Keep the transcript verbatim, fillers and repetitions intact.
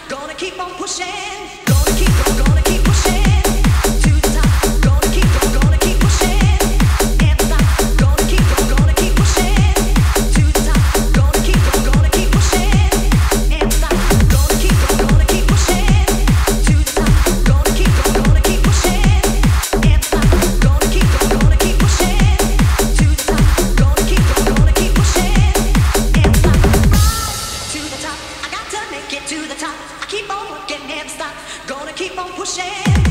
Gonna keep on pushing. Gonna keep on, gonna keep pushing to the top. Gonna keep on, gonna keep pushing. Never stop. Gonna keep on, gonna keep pushing to the top. Gonna keep on, gonna keep pushing. Never stop. Gonna keep on, gonna keep pushing to the top. Gonna keep on, gonna keep pushing. Never stop. Gonna keep on, gonna keep pushing to the top. Gonna keep on, gonna keep pushing. Never stop. Rise to the top. I got to make it to the top. I keep on working, never stop. Gonna keep on pushing.